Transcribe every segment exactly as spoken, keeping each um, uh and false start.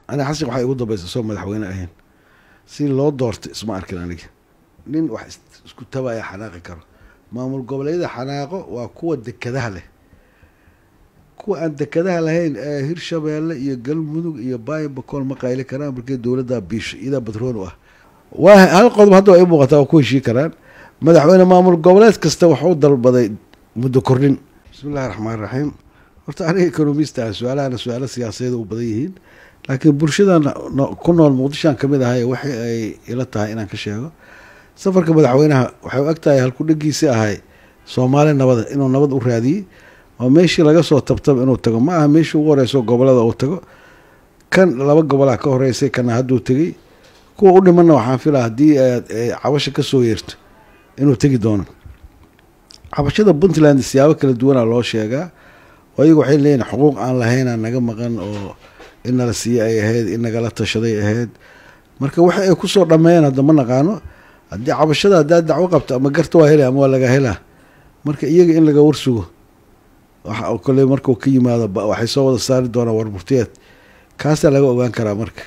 أنا حاسس waxay ugu dambaysa soo madaxweyne ahayn si loo doortay isma arkin aniga nin wax isku tabaya xanaaqi karo maamul goboleedyada xanaaqo waa kuwa dekadaha leh kuwa aan dekadaha lahayn ee Hirshabeelle iyo Galmudug iyo Baay-Bakool ma qayli karaan markii dawladda biish ida badroon ah waa hal qodob hadda ay muuqataa ku heshii karaan madaxweyne maamul goboleed kasta wuxuu dalbaday muddo kordhin bismillaahir rahmaanir rahiim horta aniga economista su'aalaha su'aalo siyaasadeed u badan yihiin laakiin bulshadan ku nool Muqdisho kamid ah waxay ay ila tahay inaan ka sheego safarka madaxweynaha waxay u agtahay halku dhagiisi ahay Soomaali nabad inuu nabad u raadiyay oo meeshii laga soo tabtab inuu tago ma aha meeshii ugu horeyso gobolada uu tago kan laba gobol ka horeysay kana haduu tagay kuwa u dhimanna waxaan filaa hadii cabasho ka soo yeerto inuu tagi doono cabashada Puntland siyaabo kala duwan loo sheegaa ayagu waxay leeyihiin xuquuq aan lahayn naga maqan oo in la siiyay ay ahayd in naga la tashaday ahayd marka waxa ay ku soo dhameeyeen hadda ma naqaano hadii cabashada hadda dacwo qabto ama garto waa helay ama waa laga helaa marka iyaga in laga warsugo waxa oo kale markuu ka yimaado waxay soo wada saari doonaa warbixinteed kaas laga ogaan karaa marka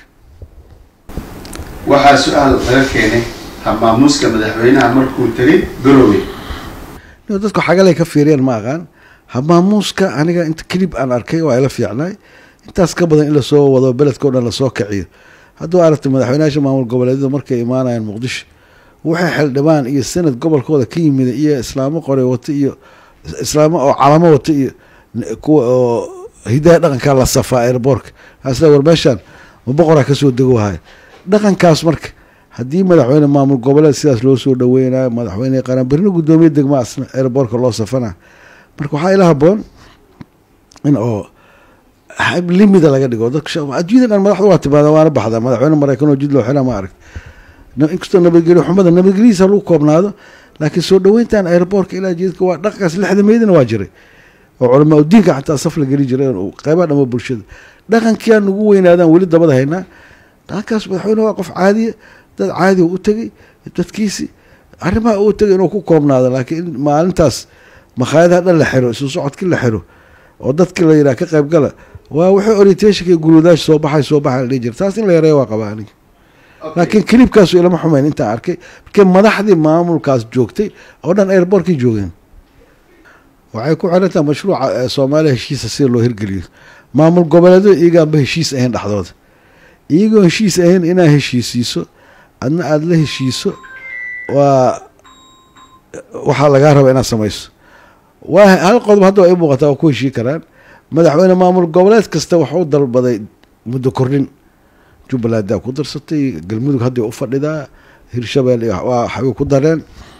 waxa su'aal laga keenay hamaamuska madaxweynaha markuu tagay Garowe no dadku xagalay ka fiiriyeen ma aqaan hamaamuska aniga inta clip aan arkay waa ila fiicnay intaas ka badan in la soo wado beledka oo dhan la soo kaciyo hadduu aragtay madaxweynaha maamul goboleedyada markay imaanayaan Muqdisho waxay xildhibaan iyo sanad gobolkooda ka yimid iyo islaamo qoray wata iyo islaamo oo calamo wata iyo kuwa hidaha dhaqanka la safaa airport asla warbeeshan ma boqora ka soo dago wahay dhaqankaas marka hadii madaxweyne maamul goboleed sidaas loo soo dhaweynayo madaxweyne qaran birna gudoomiye degmo asna airport loo safana marka waxa ila haboon in oo hab limida laga dhigo dadka adduunyadan madaxdu waa timaada waana baxda madaxweyne Mareykan oo jid loo xira ma arag inkastoo nabadgelyo xumada nabadgelyada lagu koobnaado laakiin soo dhaweyntan airport ila jidka waa dhaqaas lixda meedina waa jiray oo culimo diinka xataa saf la gali jiray oo qaybaha dhama bulshada dhaqankiyan ugu weynaadaan wali dabada hayna dhaqaas madaxweyne waa qof caadi dad caadi u tagay dadkiisi arrimaha uu tagay inuu ku koobnaado laakiin maalintaas makhaayadaha dhan la xiro soo socodkii la xiro oo dadkii la yiraahdo ka qayb gala waa waxa orientation ka guluudaash soo baxay soo baxay la jir taas in la yareeyo waa qabaani laakiin clipkaas ila ma xumayn inta arkay markii madaxdii maamulkaas joogtay oo dhan airportkii joogeen waxay ku xirantaa mashruuca Soomaaliya heshiis si loo hirgeliyo maamul goboleedo iyaga ba heshiis ahayn dhaxdooda iyagoo heshiis ahayn inaa heshiisiiso adna aad la heshiiso waa waxa laga rabaa inaad samayso waa hal qodob hadda ay muuqataa oo ku heshii karaan madaxweyne maamul goboleed kasta wuxuu dalbaday muddo kordhin Jubbaland ku darsatay Galmudug hadda u fadhidaa Hirshabeelle waa xagu ku dareen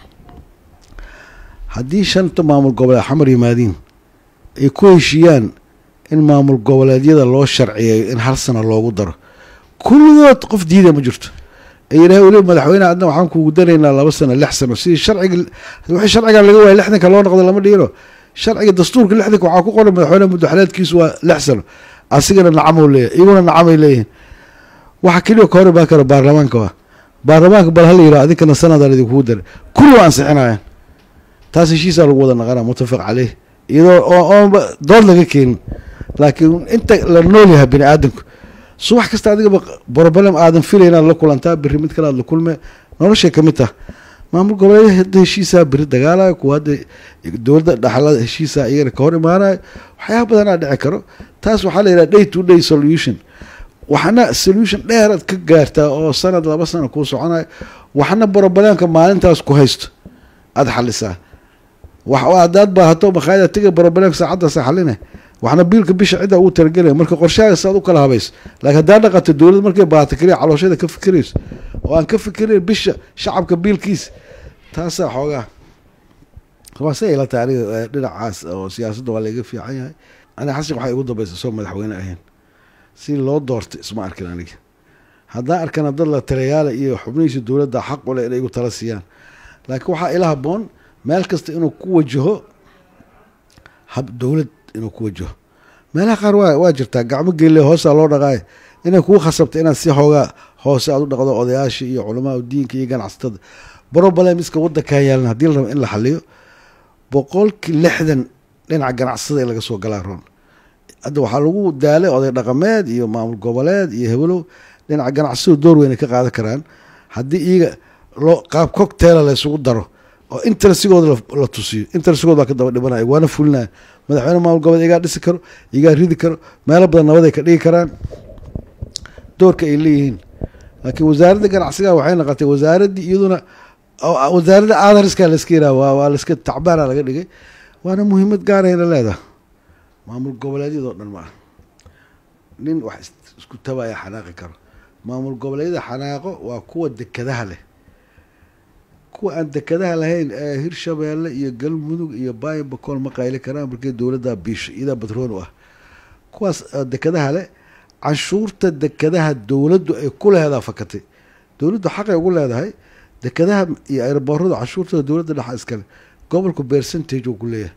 hadii shanta maamul goboleed xamar yimaadeen ay ku heshiyaan in maamul goboleedyada loo sharciyeeyo in hal sano loogu daro kulligood qof diiday ma jirto ay yiraahdeen madaxweynaha adna waxaan kugu dareynaa laba sano lix sano si sharciga wixii sharciga laga waayay lixdan ka loo noqdo lama dhiiro sharciga dastuurka lixdan waxa ku qoran madaxweynaha muddo xaleedkiisu waa lix sano asigana nacam uu leeyahay iyaguna nacam ay leeyihiin waxa kaliya ka hor baa kara baarlamaanka waa baarlamaanka bal hal yiraahdo adinkana sanadaan idin kugu daray kullu aan sixinayaan taas heshiis lagu wada naqana mutafaq calee iyadoo oo dood laga keenin laakiin inta la nool yahay bini aadamku subax kasta adiga problem aadan filayna la kulantaa biri mid kale la kulme nolosha kamita maamul goboleedyada heshiisa biri dagaalay ku hada dowladda dhaxalada heshiisa iyana ka hor imaanay waxyaabo badan aad dhici karo taas waxa la yiraahdaa day to day solution waxana solution dheeraad ka gaartaa oo sanad laba sano ku soconay waxana problemka maalintaas ku haysto aad xalisaa waxa dad baa hato makhaayada tiga problemka saacada saxalinay waxna biilka bisha cida uu targelay marka qorshaha saad u kala habeys laakiin hadaa dhaqato dawladda markay baato kaliya calooshada ka fikirayso oo aan ka fikirin bisha shacabka biilkiis taas xoogaa waxa ila taariikh dhinacaas oo siyaasadda waa laga fiican yahay ana xasan waxay ugu dambaysaa soo madaxweyne ahayn si loo doortay isma arkin aniga hadaa arkana dad la taliyaal iyo xubnihiisa dawladda xaq u leh inay ugu tala siiyaan laakiin waxa ila haboon meel kasta inuu ku wajaho hab dawlad inuu ku wajaho meelaha qaar waa waa jirtaa gacmo geelle hoos loo dhaqay inay ku khasabto inaad si xooga hoos aad u dhaqdo odayaasha iyo culimada diinka iyo ganacsatada problem iska wadanka yaalna hadii la rabo in la xaliyo boqolkiiba lixdan dhinaca ganacsatada laga soo galaa roon hadda waxaa lagu daalay oday dhaqameed iyo maamul goboleed iyo hebelow dhinaca ganacsidu door weyn ay ka qaadan karaan haddii iyaga loo qaab cocktaila la isugu daro oo intersigooda la tusiyo intersigooda baa ka daba dhibanaya waana fulinaya madaxweyne maamul goboleed igaa dhisi karo igaa ridi karo meelo badan nabad ay ka dhigi karaan doorka ay leeyihiin laakiin wasaaradda ganacsiga waxay noqotay wasaaraddii iyaduna wasaaradda aadariska layska yiraha waa layska tacbaana laga dhigay waana muhiimad gaarayna leedaha maamul goboleedyadoo dhan ma ah nin wax isku tabaya xanaaqi karo maamul goboleedyada xanaaqo waa kuwa dekadaha leh kuwa aan dekadaha lahayn ee hirshabeelle iyo galmudug iyo baayo bakool ma qayli karaan markii dowladda biisha iyadaa badroon u ah kuwaas dekadaha leh canshuurta dekadaha dowladdu ay ku leedaa fakatay dowladdu xaqay ugu leedahay dekadaha iyo airboorada canshuurtada dowladda dhexa iskale gobolku percentage uu ku leeyahay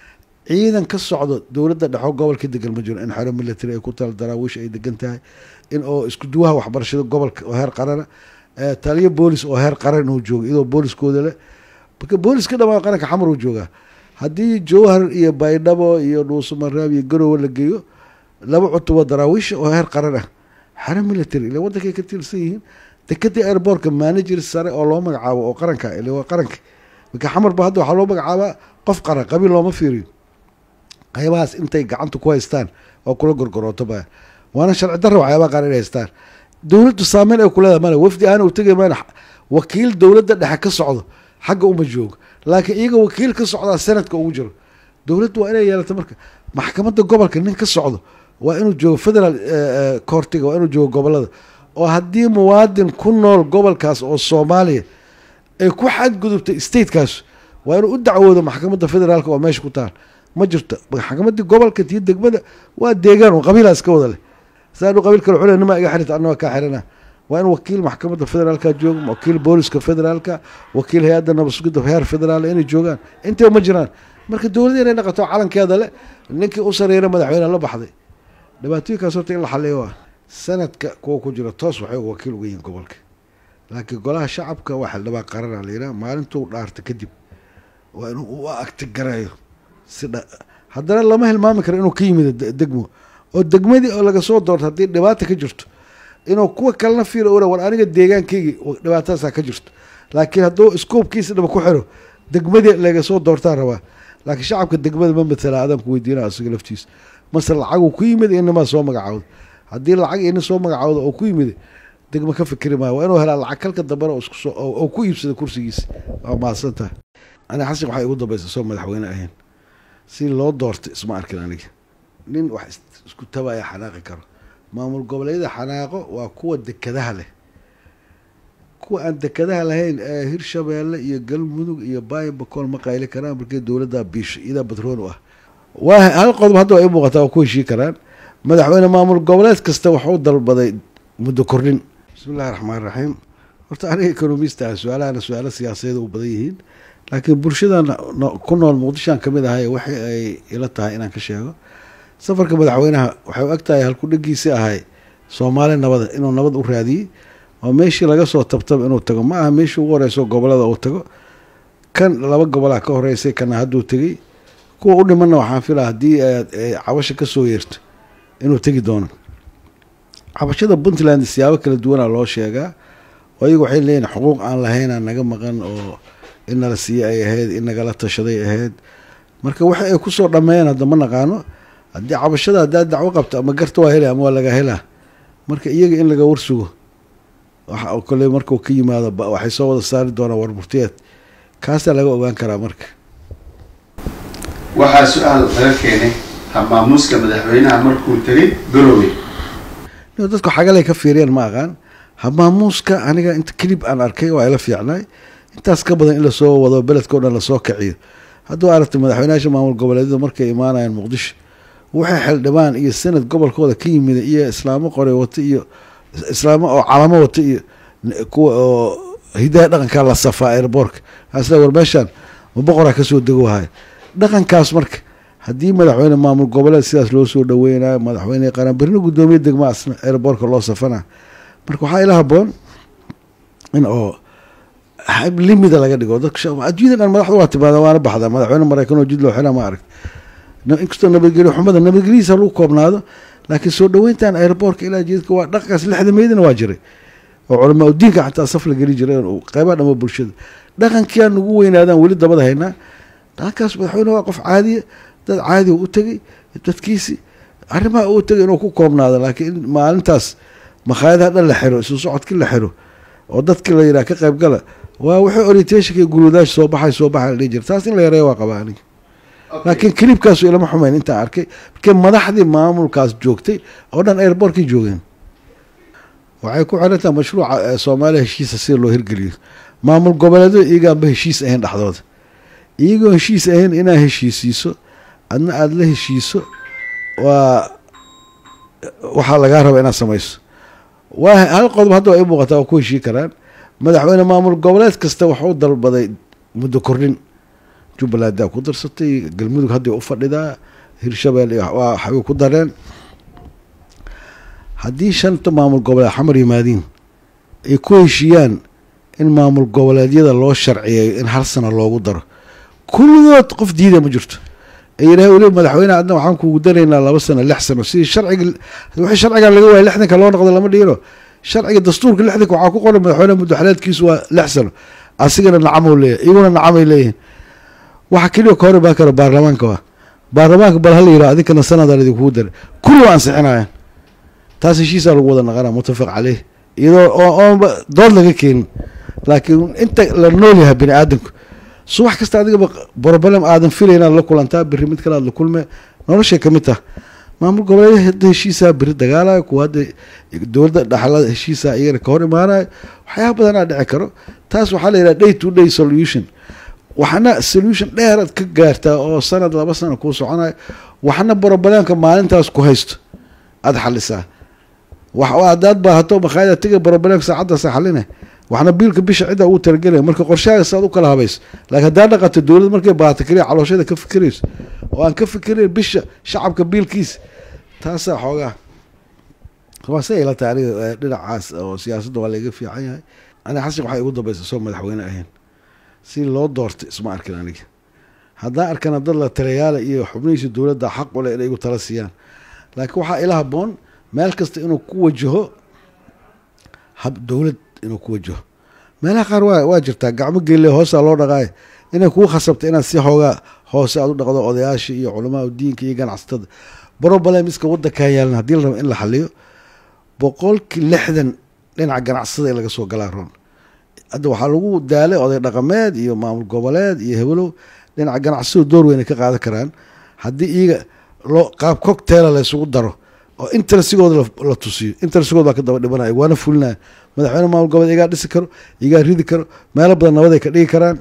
ciidan ka socdo dowladda dhexo gobolka degan ma jiro in xero military ay ku taal daraawiish ay degan tahay in oo isku duwaha waxbarashada gobolka oo heer qarana taliyo boolis oo heer qaran inuu joogo iyadoo booliskooda leh marka booliska dhamaa qaranka xamar uu joogaa haddii jowhar iyo baydhabo iyo dhuusumaraab iyo garowe la geeyo laba cutubo daraawiisha oo heer qaran ah xero military ila waddankay ka tirsan yihiin dekadii airbortka manager sare oo loo magacaabo oo qaranka ila waa qaranka marka xamarba hadda waxaa loo magacaabaa qof qaran qabiil looma fiiriyo qaybahaas intay gacanta ku haystaan oo kula gorgorooto baa waana sharci darra waxyaabaha qaar inay haystaan dowladdu saameyn ay ku leedahay male wafdi aan u tegay maan wakiil dowladda dhexe ka socdo xagga uma joogo laakiin iyaga wakiil ka socdaa sanadka ugu jiro dowladdu waa inay yeelato marka maxkamadda gobolka nin ka socdo waa inuu joogo federal courtiga waa inuu joogo gobolada oo haddii muwaadin ku nool gobolkaas oo soomaaliya ay ku xadgudubtay statekaas waa inuu u dacwoodo maxkamadda federaalka oo meesha ku taal ma jirto maxkamaddii gobolka tii degmada waa deegaan oo qabiilaa iska wada leh saanu qabiil kale xule nima iga xirita annaga kaa xirana waa in wakiil maxkamadda federaalka joogo wakiil booliska federaalka wakiil hay-adda nabad sugidda heer federaal inay joogaan intaba ma jiraan marka dowladda inay dhaqato calankeeda le ninkii u sareeyna madaxweyne la baxday dhibaatooyinkaas horta in la xaliyo waa sanadka kuwa ku jira toos waxay wakiil uga yihiin gobolka laakiin golaha shacabka waa xildhibaan qarana la yidhaha maalintuu dhaarta kadib waa inuu u agtigarayo si haddana lama hilmaami karo inuu ka yimid degmo oo degmadii oo laga soo doorto haddii dhibaata ka jirto inuu kuwa kalena fiiro ora war aniga deegaankaygii dhibaatadaasaa ka jirto laakiin hadduu scoobkiisa dhaba ku xiro degmadii laga soo doortaa rabaa laakiin shacabka degmada ma matala aadaamku weydiina asiga laftiisa mase lacaguu ku yimid inamaa soo magacaawda haddii lacag ina soo magacaawda oo ku yimid degmo ka fikri maayo waa inuu helaa lacag kalka dambana oo ku iibsada kursigiisa waa mahadsantaha ani xasan waxay igu dambaysa soo madaxweyne ahayn si loo doortay isma arkin aniga nin wax isku tabaya xanaaqi karo maamul goboleedyada xanaaqo waa kuwa dekadaha leh kuwa aan dekadaha lahayn ee hirshabeelle iyo galmudug iyo baayo bakool ma qayli karaan markii dowladda biisha iyadaa badroon u ah waa hal qodob hadda waa ii muuqataa waa ku heshii karaan madaxweyne maamul goboleed kasta waxuu dalbaday muddo kordhin bismi illahi raxmaan raxiim horta aniga economista ah su-aalahana su-aalo siyaasadeed u badan yihiin laakiin bulshadan ku nool muqdishoan ka mid ahay waxay ay ila tahay inaan ka sheego safarka madaxweynaha waxay u eg tahay halkudhegiisii ahay soomaali nabada inuu nabad u raadiyey oo meeshii laga soo tabtaba inuu tago ma aha meeshii ugu horeyso gobolada uu tago kan laba gobolaa ka horeysay kana hadduu tegey kuwa u dhimanna waxaan filaa haddii cabasha ka soo yeerto inuu tegi doono cabashada puntland siyaabo kala duwanaa loo sheegaa oo iyagu waxay leeyihin xuquuq aan lahaynaa naga maqan oo in nala siiye ay ahayd in nagala tashaday ahayd marka waxa ay kusoo dhammeeyeen hadda ma naqaano haddii cabashada haddaa dacwo qabto ama garta waa hela ama waa laga helaa marka iyaga in laga warsugo waxa kole markuu ka yimaado waxay soo wada saari doonaa warburtiyeed kaasaa laga ogaan karaa marka waxaa su-aal laga keenay hamaamuuska madaxweynaha markuu tegay garowe dadku xagalay ka fiiriyeen ma aqaan hamaamuuska aniga inta kelib aan arkay waa ila fiicnaay intaas ka badan in lasoo wado beledka o dhan lasoo kiciyo hadduu aragtay madaxweynayaasha maamul goboleedyada markay imaanayaan muqdisho waxay xildhibaan iyo sanad gobolkooda ka yimid iyo islaamo qore wata iyo islaamo oo calamo wata iyo kuwa oo hidaha dhaqankaa la safaa airboorka asle war meeshaan ma boqoraa kasoo dego wahay dhaqankaas marka haddii madaxweyne maamul goboleed sidaas loo soo dhaweynayo madaxweyne qaran berina guddoomiye degma asna airboorka loo safana marka waxaa ila haboon in oo limida laga dhigo dadka adduunyada dhan madaxda waa timaada waana baxdaa madaxweyne maraykan oo jid loo xilaa ma arag inkastoo nabadgelyo xumada nabadgelyadiisa lagu koobnaado laakiin soo dhaweyntan airportka ilaa jeedka waa dhaqankaas lixda meydina waa jiray oo culamaa udiinka xataa saf la geli jiray qeybaha dhama bulshada dhaqankii aan ugu weynaadaan weli dabada haynaa dhaqankaas madaxweyne waa qof caadiya dad caadi u tagay dadkiisi arrimaha uu tagay inuu ku koobnaado laakiin maalintaas makhaayadaha dhan la xiro isu socodkii la xiro oo dadkii la yidhaha ka qayb gala waa wixii orientationka guluudaash soo baxay soo baxay la dhihi jira taas in la yareeyo waa qabaa aniga laakiin kilibkaasu ilama xumayn intaan arkay markii madaxdii maamulkaas joogtay oo dhan airportkii joogeen waxay ku xirantaha mashruuca soomaaliya heshiisa sida loo hirgeliyo maamul goboleedyada iyagaanba heshiis ahayn dhexdooda iyagoo heshiis ahayn inaad heshiisiiso adna aada la heshiiso waa waxaa lagaa raba inaad samayso waa hal qodob hadda ay muuqataa waa ku heshii karaan madaxweyne maamul goboleed kasta waxuu dalbaday muddo kordhin jubbalandaa ku darsatay galmudug hadday u fadhidaa hirshabelle waa waxbay ku dareen haddii shanta maamul goboleed xamar yimaadiin ay ku heshiiyaan in maamul goboleedyada loo sharciyeeyo in hal sano loogu daro kulligood qof diida ma jirto ay yidhaha weli madaxweyne adna waxaan kugu daraynaa laba sano lix sano sidii sharciga wixii sharcigan laga waayay lixdanka loo noqdo lama dhihino sharciga dastuurka lixdanka waxaa ku qoran madaxweyne muddaxaleedkiisu waa lix sano asigana nacamuu leeyahay iyaguna nacamay leeyihin waxa keliya ka hor imaan kara baarlamaanka waa baarlamaanka bal hala yidhaha adinkana sanadaan idinkugu daray kulli waa ansixinayaan taas heshiisaa lagu wada naqanaa muttafaq caleyh iyadoo oonba dood laga keenin laakiin inta la nool yahay bini aadamku subax kasta adigaba broblem aadan filay inaad la kulantaa beri mid kale aad la kulme noloshay ka mid tah maamul goboleedyada hadda heshiisaa beri dagaalayo kuwa hadda dowladda dhaxalada heshiisaa iyagana ka hor imaanayo waxyaaba badanaa dhici karo taas waxaa la yidhaha day to day solution waxna solution dheeraad ka gaartaa oo sanad laba sano kuu soconayo waxna broblемka maalintaas ku haysto aada xalisaa wax hadaad baahato makhaayada tiga broblem saacaddaasa xalinay waxna biilka bisha cidda ugu talagelaya marka qorshahaaga saad u kala habayso laakiin haddaa dhaqato dowladda markay baahato keliya calooshada ka fikirayso oo aan ka fikirayn bisha shacabka biilkiisa taasaa xoogaa waase ila tahay aniga dhinacaas oo siyaasadda waa layga fiican yahay aniga xasan waxay igu dambaysa soo madaxweyne ahayn si loo doortay isma arkin aniga haddaan arkana dad la taliyaala iyo xubnihiisa dowladda xaq u leh inay igu tala siiyaan laakiin waxaa ila haboon meel kasta inuu ku wajaho hab dowlad inuu ku wajaho meelaha qaar waa waa jirtaa gacmo geelle hoosaa loo dhaqaayo inay kugu khasabta inaad si xoogaa hoose aad u dhaqdo odayaasha iyo culamaa diinka iyo ganacsatada broblemiska waddankaa yaalan haddii la rabo in la xaliyo boqolkii lixdan dhinaca ganacsada in laga soo galaa roon hadda waxaa lagu daalay oday dhaqameed iyo maamul goboleed iyo hebelow dhinaca ganacsadu door weyn ay ka qaadan karaan haddii iyaga loo qaab coctaila la isugu daro oo intersigooda la tusiyo intersigood baa ka daba dhibanaya waana fulinaya madaxweyne maamul goboleed igaa dhisi karo igaa ridi karo meelo badan nabad ay ka dhigi karaan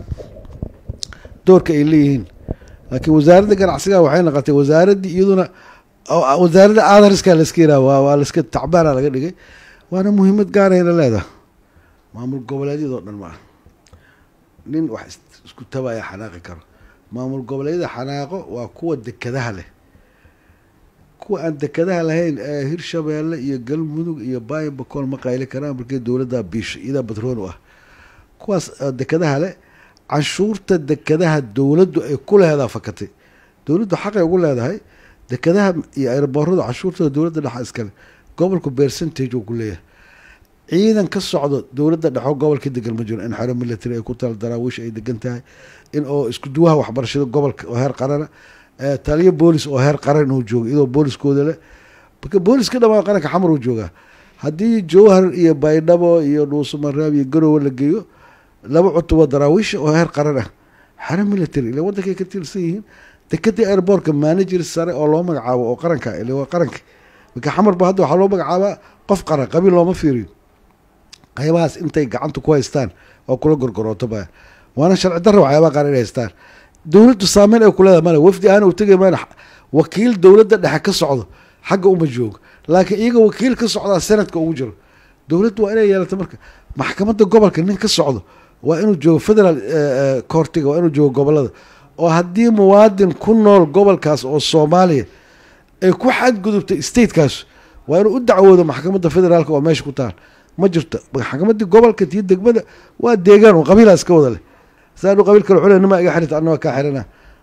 doorka ay leeyihiin laakiin wasaaradda ganacsiga waxay noqotay wasaaraddii iyaduna wasaaradda aadariska layska yiraha waa waa layska tacbaana laga dhigay waana muhiimad gaarayna leedaha maamul goboleedyadoo dhan ma ah nin wax isku tabaya xanaaqi karo maamul goboleedyada xanaaqo waa kuwa dekadaha leh kuwa aan dekadaha lahayn ee hirshabeelle iyo galmudug iyo baayo bakool ma qayli karaan markii dowladda biisha iyadaa badroon u ah kuwaas dekadaha leh canshuurta dekadaha dowladdu ay ku leedaha fakatay dowladdu xaqay ugu leedahay dekadaha iyo airboorada canshuurtada dowladda dhexa iskale gobolku percentage uu ku leeyahay ciidan ka socdo dowladda dhexo gobolka degan ma jiro in xero military ay ku taal daraawiish ay degan tahay in oo isku duwaha waxbarashada gobolka oo heer qarana taliyo boolis oo heer qaran uu joogo iyadoo booliskooda leh marka booliska dhamaa qaranka xamar uu joogaa haddii jowhar iyo baydhabo iyo dhuusamareeb iyo garowe la geeyo laba cutubo daraawiisha oo heer qaran ah xero military ila waddankay ka tirsan yihiin dekadii airbortka manager sare oo loo magacaabo oo qaranka ila waa qaranka marka xamarba hadda waxaa loo magacaabaa qof qaran qabiil looma fiiriyo qaybahaas intay gacanta ku haystaan oo kula gorgorootoba waana sharci darro waxyaabaha qaar inay haystaan dowladdu saameyn ay ku leedahay male wafdi aana u tegay maan wakiil dowladda dhexe ka socdo xagga uma joogo laakiin iyaga wakiil ka socdaa sanadka ugu jiro dowladdu waa inay yeelato marka maxkamadda gobolka nin ka socdo waa inuu joogo federal courtiga waa inuu joogo gobolada oo haddii muwaadin ku nool gobolkaas oo soomaaliya ay ku xadgudubtay statekaas waa inuu u dacwoodo maxkamadda federaalka oo meesha ku taal ma jirto maxkamaddii gobolka tii degmada waa deegaan oo qabiilaa iska wada leh saanu qabiil kale xule nima iga xirita anna waa kaa xirana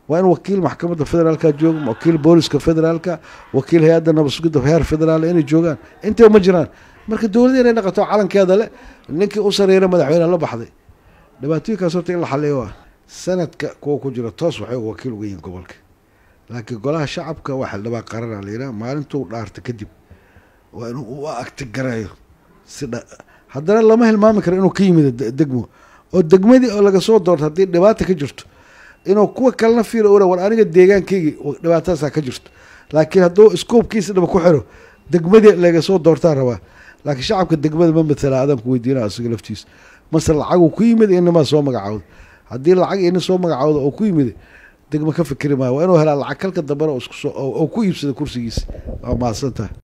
وين وكيل محكمة الفدرال كجوج وكيل بوليس كفدرال ك وكيل هيئة النبض هير فدرال إني جوجان أنت ومجران مركز الدولة دي نقطع على كذا لا إنك أسر يرى مدحوين الله بحضي دبعتي كسرت إلا حليوه سنة كوكو جرى توس وحي وكيل وين قبلك لكن قولها الشعب كواحد لما قرر علينا ما أنتوا لا ارتكدب وإنه وأكتر جرايه سيدا haddana lama hilmaami karo inuu ka yimid degmo oo degmadii oo laga soo doorto haddii dhibaato ka jirto inuu kuwa kalena fiiro ora war aniga deegaankaygii dhibaatadaasa ka jirto laakiin hadduu iskoobkiisa dhaba ku xiro degmadii laga soo doortaa rabaa laakiin shacabka degmada ma matala aadamku weydiinaa isaga laftiisa mase lacaguu ku yimid inamaa soo magacaawda haddii lacag ina soo magacaawda oo ku yimid degmo ka fikri maayo waa inuu helaa lacag kalka dambana oo ku iibsada kursigiisa waa mahadsantahay